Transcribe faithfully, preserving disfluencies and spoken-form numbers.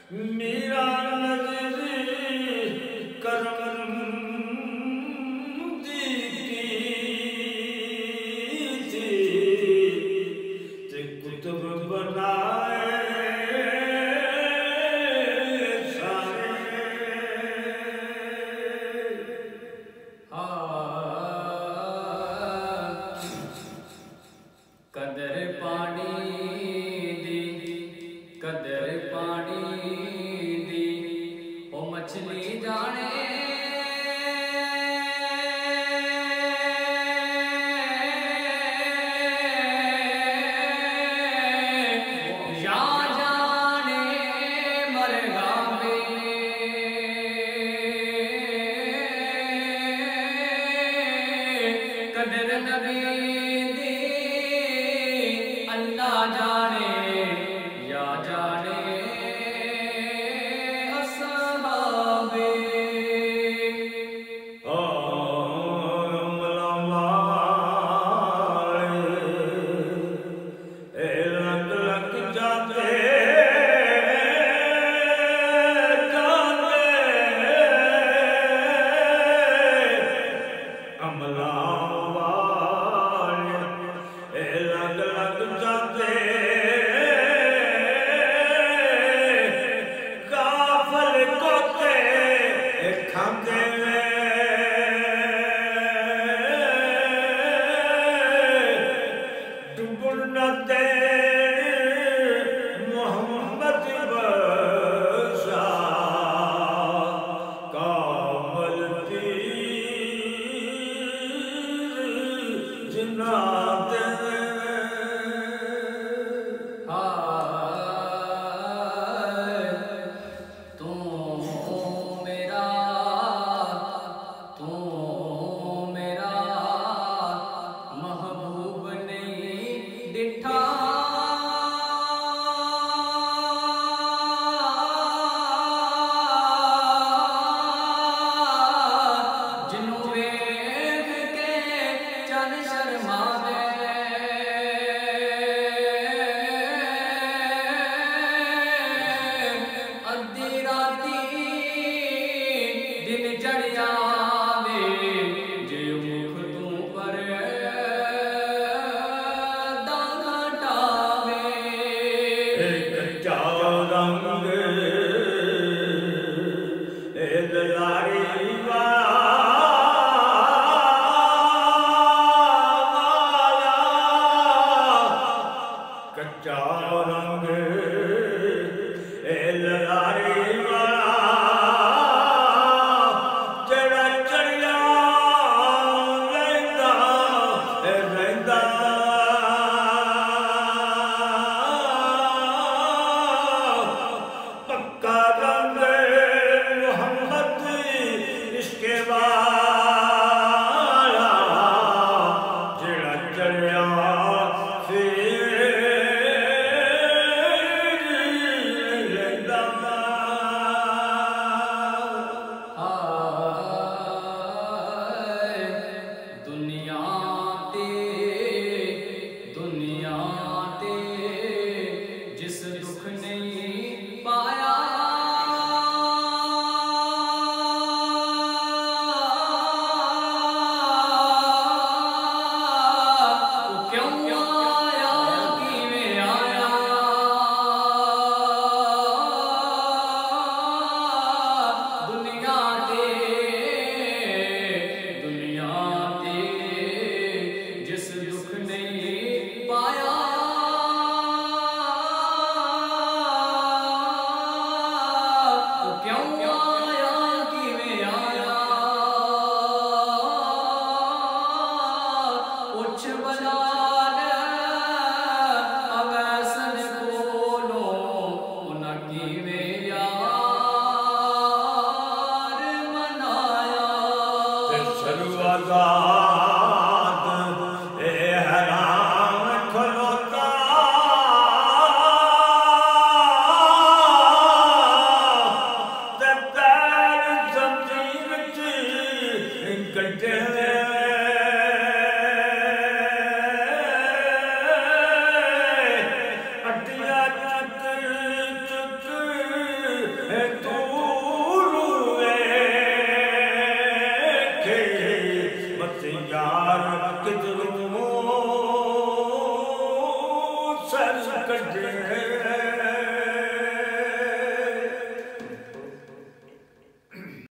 मेरा नजरी करम दी थी ते कुतुब बनाए सारे। कदर पानी दी कदर पानी दी ओ मछली जाने या जाने मर गावे कदर नबी अल्लाह जाने या जाने असहाबे। लग लग जाते जाते अमला लग लग जाते काफल कोते खाते डुबुलते मोहम्मद बशा कामल तीर जिनाते। तू मेरा तू मेरा महबूब नहीं डिठा जिन्हों वेख के चल शर्मावे अद्धी राती दिन चढ़ जावे जे मुख तू पर दाना टावे। कच्चा रंग लारी वाला कच्चा रंग लारी वाला जड़ा चढ़िया रहंदा रहंदा पक्का रंग मोहम्मद इसके वाला जड़ा चढ़िया फिर रहंदा। दुनिया ते दुनिया ते जिस दुख नहीं पाया वो क्यों आया किवें आया दुनिया ते दुनिया ते जिस दुख नहीं पाया वो क्यों आया किवें आया कुछ बलाल अवैसन कोलो उन्हां किवें यार मनाया। सर्वदा